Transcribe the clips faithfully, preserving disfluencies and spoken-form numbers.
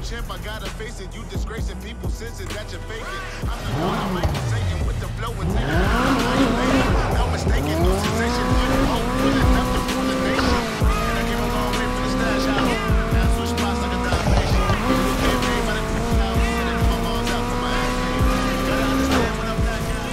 champ, I gotta face it. You disgracing people, senses that you're faking. I'm the one, I'm like Satan with the flow and taking it. No mistaken, no sensation. Hope pulling up to rule the nation. And I came a long way from the stash house. Now switch spots like a domination. You can't pay by the two thousand. Sending my balls out for my ass. Gotta understand when I'm back out.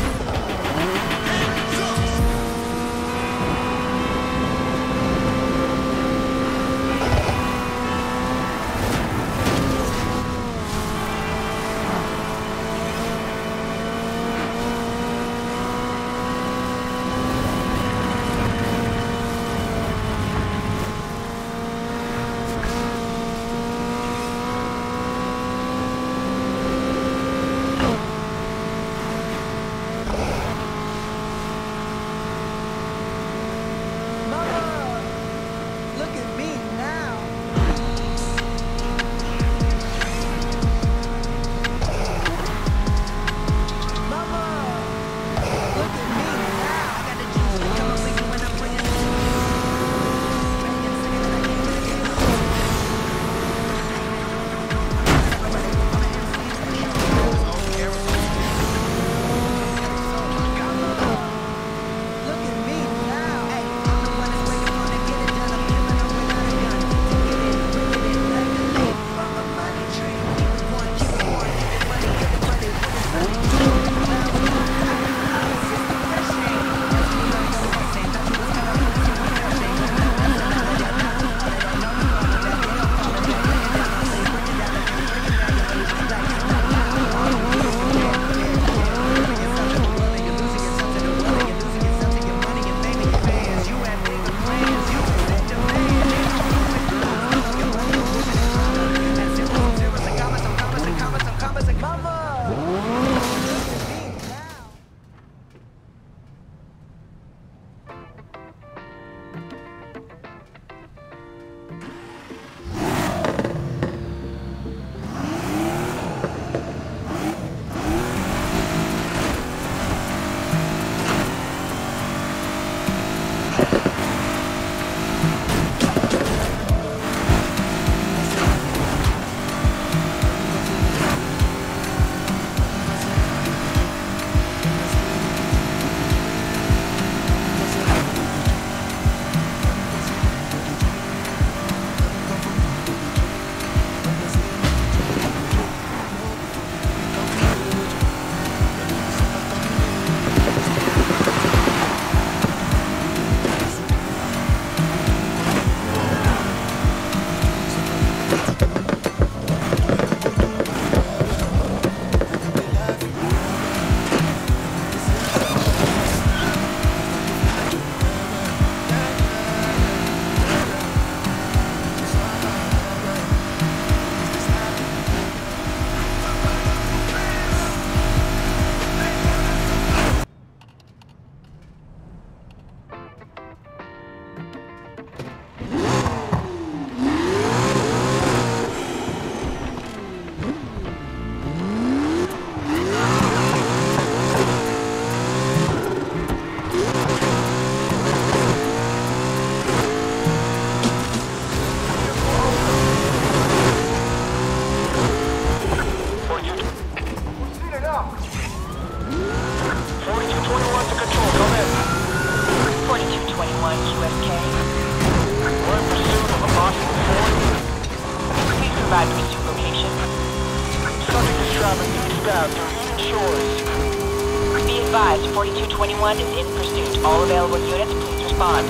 forty-two twenty-one is in pursuit. All available units, please respond.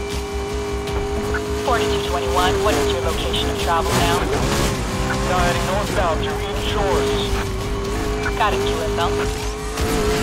forty-two twenty-one, what is your location of travel now? Now heading northbound through Eden Shores. Got it, Q S L.